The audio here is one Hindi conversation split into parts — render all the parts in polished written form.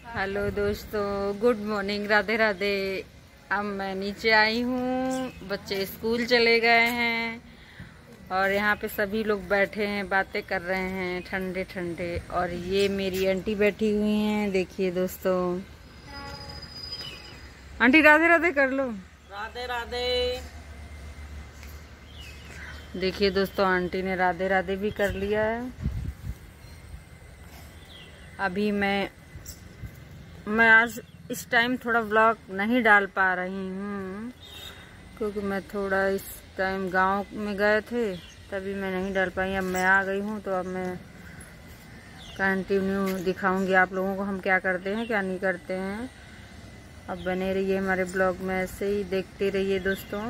हेलो दोस्तों, गुड मॉर्निंग, राधे राधे। अब मैं नीचे आई हूँ, बच्चे स्कूल चले गए हैं और यहाँ पे सभी लोग बैठे हैं, बातें कर रहे हैं ठंडे ठंडे। और ये मेरी आंटी बैठी हुई हैं, देखिए दोस्तों। आंटी राधे राधे कर लो। राधे राधे। देखिए दोस्तों, आंटी ने राधे राधे भी कर लिया है। अभी मैं आज इस टाइम थोड़ा व्लॉग नहीं डाल पा रही हूँ क्योंकि मैं थोड़ा इस टाइम गांव में गए थे, तभी मैं नहीं डाल पाई। अब मैं आ गई हूँ तो अब मैं कंटिन्यू दिखाऊंगी आप लोगों को हम क्या करते हैं क्या नहीं करते हैं। अब बने रहिए हमारे ब्लॉग में, ऐसे ही देखते रहिए दोस्तों।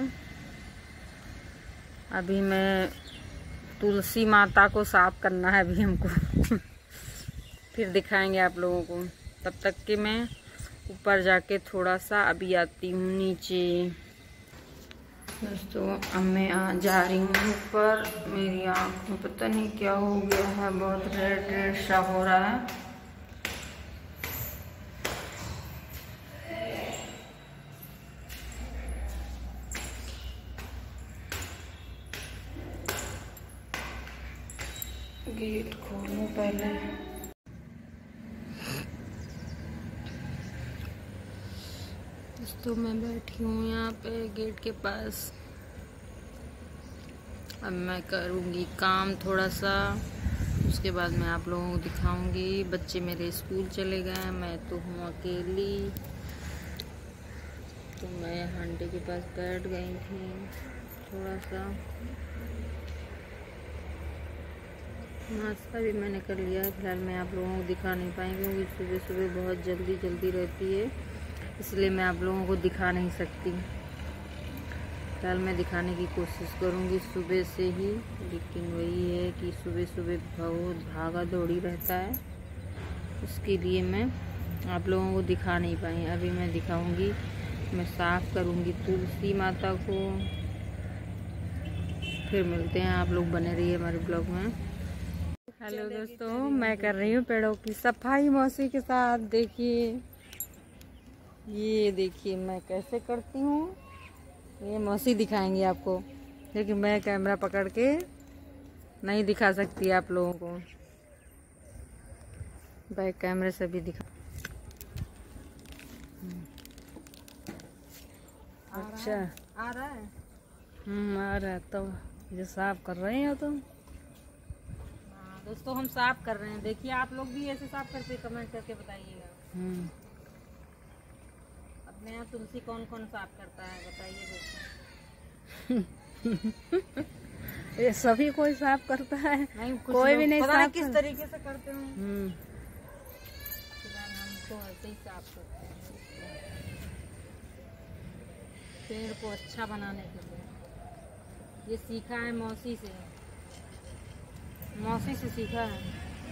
अभी मैं तुलसी माता को साफ करना है अभी हमको फिर दिखाएंगे आप लोगों को। तब तक कि मैं ऊपर जाके थोड़ा सा अभी आती हूँ नीचे दोस्तों। अब मैं जा रही हूँ ऊपर। मेरी आँख में पता नहीं क्या हो गया है, बहुत रेड रेड सा हो रहा है। गेट खोलूं पहले। दोस्तों मैं बैठी हूँ यहाँ पे गेट के पास। अब मैं करूँगी काम थोड़ा सा, उसके बाद मैं आप लोगों को दिखाऊंगी। बच्चे मेरे स्कूल चले गए, मैं तो हूँ अकेली। तो मैं आंटी के पास बैठ गई थी थोड़ा सा। नाश्ता भी मैंने कर लिया है। फिलहाल मैं आप लोगों को दिखा नहीं पाई क्योंकि सुबह सुबह बहुत जल्दी रहती है, इसलिए मैं आप लोगों को दिखा नहीं सकती। फिलहाल मैं दिखाने की कोशिश करूंगी सुबह से ही, लेकिन वही है कि सुबह सुबह बहुत भागा दौड़ी रहता है, उसके लिए मैं आप लोगों को दिखा नहीं पाई। अभी मैं दिखाऊंगी, मैं साफ़ करूंगी तुलसी माता को। फिर मिलते हैं, आप लोग बने रहिए हमारे ब्लॉग में। हेलो दोस्तों, मैं कर रही हूँ पेड़ों की सफाई मौसी के साथ। देखिए, ये देखिए मैं कैसे करती हूँ, ये मौसी दिखाएंगी आपको, लेकिन मैं कैमरा पकड़ के नहीं दिखा सकती आप लोगों को। बैक कैमरे से भी दिखा। अच्छा आ रहा है। आ रहा है। तो ये साफ कर रहे हैं तुम? दोस्तों हम साफ कर रहे हैं, देखिए आप लोग भी ऐसे साफ करते कमेंट करके बताइएगा। अपने यहाँ तुलसी कौन कौन साफ करता है बताइए दोस्तों। ये सभी कोई साफ करता है? नहीं, कोई भी नहीं साफ किस तरीके से करते हैं। हमको ऐसे ही साफ करते हैं पेड़ को अच्छा बनाने के लिए। ये सीखा है मौसी से सीखा है।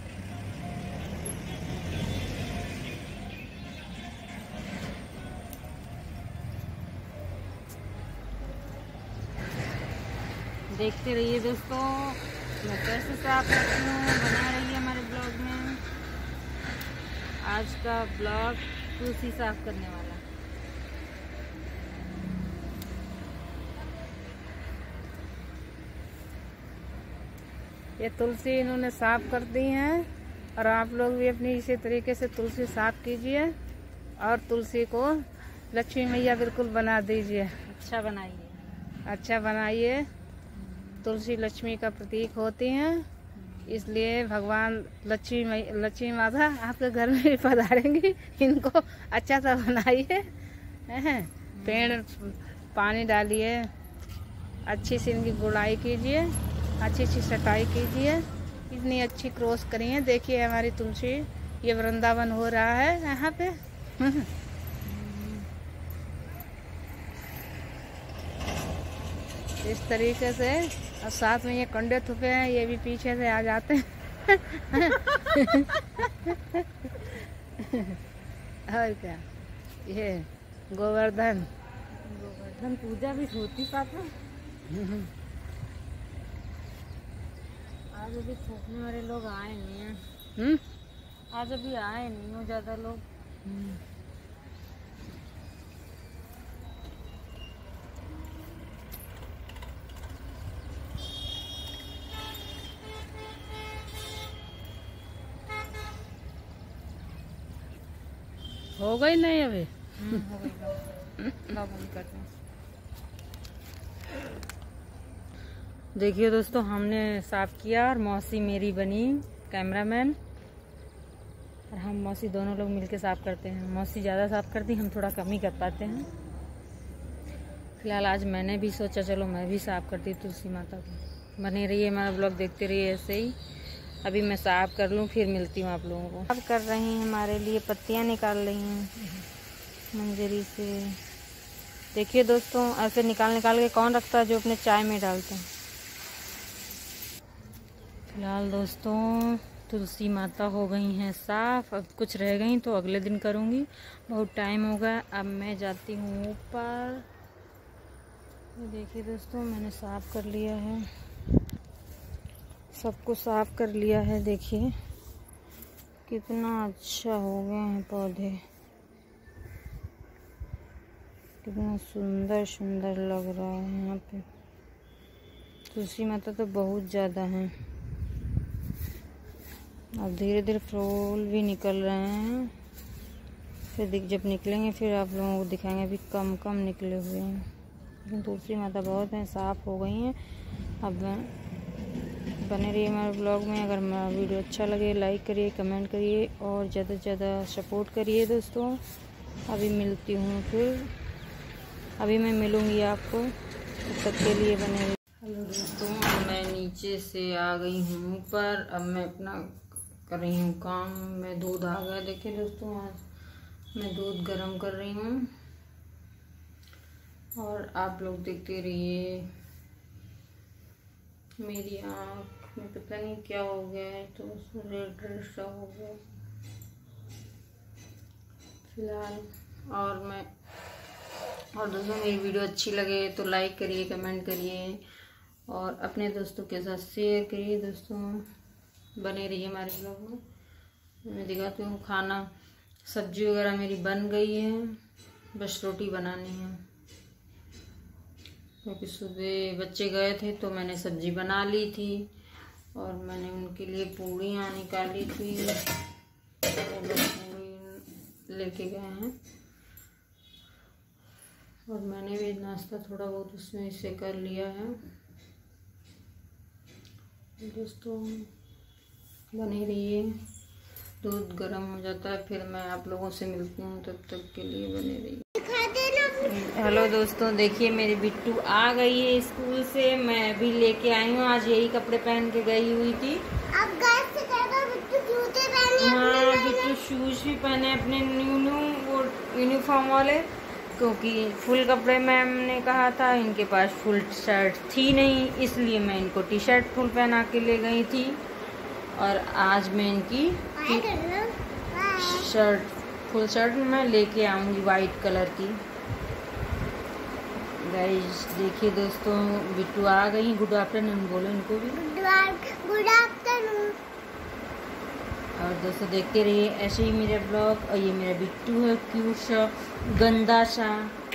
देखते रहिए दोस्तों, मैं कैसे साफ करती हूँ। बना रहिए हमारे ब्लॉग में। आज का ब्लॉग तुलसी साफ करने वाला। ये तुलसी इन्होंने साफ कर दी है, और आप लोग भी अपनी इसी तरीके से तुलसी साफ कीजिए और तुलसी को लक्ष्मी मैया बिल्कुल बना दीजिए। अच्छा बनाइए। तुलसी लक्ष्मी का प्रतीक होती हैं, इसलिए भगवान लक्ष्मी माता आपके घर में भी पधारेंगी। इनको अच्छा सा बनाइए, पेड़ पानी डालिए, अच्छी से इनकी गुड़ाई कीजिए, अच्छी सफाई कीजिए। इतनी अच्छी क्रॉस करिए। देखिए हमारी तुलसी, ये वृंदावन हो रहा है यहाँ पे। इस तरीके से। और साथ में ये कंडे थुपे हैं, ये भी पीछे से आ जाते हैं। और क्या, ये गोवर्धन पूजा भी होती पापा। आज अभी थूकने वाले लोग आए नहीं हैं। आज अभी आए नहीं हो ज्यादा लोग। हो गई नहीं अभी? हो गई। बंद करते हैं। देखिए दोस्तों, हमने साफ किया और मौसी मेरी बनी कैमरामैन, और हम मौसी दोनों लोग मिलके साफ करते हैं। मौसी ज़्यादा साफ करती, हम थोड़ा कम ही कर पाते हैं। फिलहाल आज मैंने भी सोचा चलो मैं भी साफ करती तुलसी माता को। बने रहिए, हमारा ब्लॉग देखते रहिए ऐसे ही। अभी मैं साफ कर लूँ, फिर मिलती हूँ आप लोगों को। साफ कर रही हैं, हमारे लिए पत्तियाँ निकाल रही हैं मंजरी से। देखिए दोस्तों, ऐसे निकाल के कौन रखता है जो अपने चाय में डालते हैं। फिलहाल दोस्तों, तुलसी माता हो गई हैं साफ। अब कुछ रह गई तो अगले दिन करूँगी, बहुत टाइम हो गया। अब मैं जाती हूँ ऊपर। देखिए दोस्तों, मैंने साफ कर लिया है, सबको साफ कर लिया है। देखिए कितना अच्छा हो गए हैं पौधे, कितना सुंदर सुंदर लग रहा है। यहाँ पे तुलसी माता तो बहुत ज़्यादा हैं। अब धीरे धीरे फूल भी निकल रहे हैं, फिर जब निकलेंगे फिर आप लोगों को दिखाएंगे। अभी कम कम निकले हुए हैं, लेकिन तुलसी माता बहुत हैं, साफ हो गई हैं। अब बने रहिए हमारे ब्लॉग में। अगर हमारा वीडियो अच्छा लगे लाइक करिए, कमेंट करिए और ज़्यादा से ज़्यादा सपोर्ट करिए दोस्तों। अभी मिलती हूँ, फिर अभी मैं मिलूँगी आपको, तब तक के लिए बने रहिए। हेलो दोस्तों, मैं नीचे से आ गई हूँ ऊपर। अब मैं अपना कर रही हूँ काम। मैं दूध आ गया। देखिए दोस्तों, आज मैं दूध गर्म कर रही हूँ और आप लोग देखते रहिए। मेरी आँख में पता नहीं क्या हो गया है, तो उसमें रेड रेड सा हो गया फिलहाल। और दोस्तों, मेरी वीडियो अच्छी लगे तो लाइक करिए, कमेंट करिए और अपने दोस्तों के साथ शेयर करिए। दोस्तों बने रहिए हमारे ब्लॉग में। मैं दिखाती हूँ खाना, सब्जी वगैरह मेरी बन गई है, बस रोटी बनानी है। क्योंकि सुबह बच्चे गए थे तो मैंने सब्जी बना ली थी और मैंने उनके लिए पूड़ियाँ निकाली थी। वो लोग पूड़ी लेके गए हैं और मैंने भी नाश्ता थोड़ा बहुत उसमें से कर लिया है। दोस्तों बने रहिए, दूध गर्म हो जाता है फिर मैं आप लोगों से मिलती हूँ, तब तक के लिए बने रहिए। हेलो दोस्तों, देखिए मेरी बिट्टू आ गई है स्कूल से। मैं अभी लेके आई हूँ, आज यही कपड़े पहन के गई हुई थी। अब घर से कहता बिट्टू जूते पहने। हाँ, बिट्टू शूज भी पहने अपने न्यू वो यूनिफॉर्म वाले, क्योंकि फुल कपड़े मैम ने कहा था, इनके पास फुल शर्ट थी नहीं, इसलिए मैं इनको टी शर्ट फुल पहना के ले गई थी। और आज मैं इनकी शर्ट फुल शर्ट मैं लेके आऊँगी वाइट कलर की। गाइस देखिए दोस्तों, बिट्टू आ गई। गुड आफ्टरनून बोलो इनको भी। Good afternoon. और दोस्तों देखते रहिए ऐसे ही मेरे ब्लॉग। और ये मेरा बिट्टू है, क्यूट सा गंदा सा।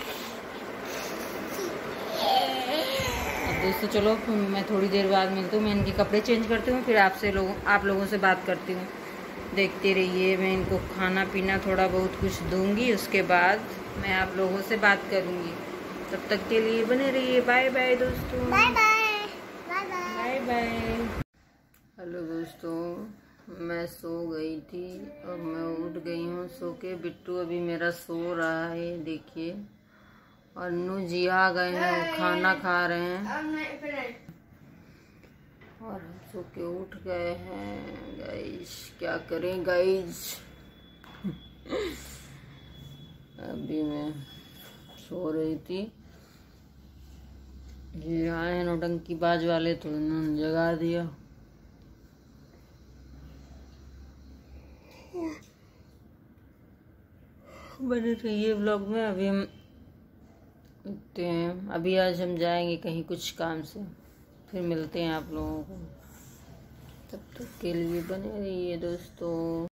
अब दोस्तों चलो मैं थोड़ी देर बाद मिलती हूँ, मैं इनके कपड़े चेंज करती हूँ, फिर आप लोगों से बात करती हूँ। देखते रहिए, मैं इनको खाना पीना थोड़ा बहुत कुछ दूंगी, उसके बाद मैं आप लोगों से बात करूँगी। तब तक के लिए बने रहिए। बाय बाय दोस्तों। Bye bye. Bye bye bye. Bye. Hello दोस्तों, मैं सो गई थी और मैं उठ गई हूँ सो के। बिट्टू अभी मेरा सो रहा है देखिए, और नू जी आ गए हैं, वो खाना खा रहे हैं और हम सो के उठ गए हैं। गाइस क्या करें गाइस। अभी मैं सो रही थी, ये आए हैं नौटंकी बाज वाले तो उन्होंने जगा दिया। बने रहिए ब्लॉग में। अभी हम उठते हैं, अभी आज हम जाएंगे कहीं कुछ काम से, फिर मिलते हैं आप लोगों को। तब तक के लिए बने रहिए दोस्तों।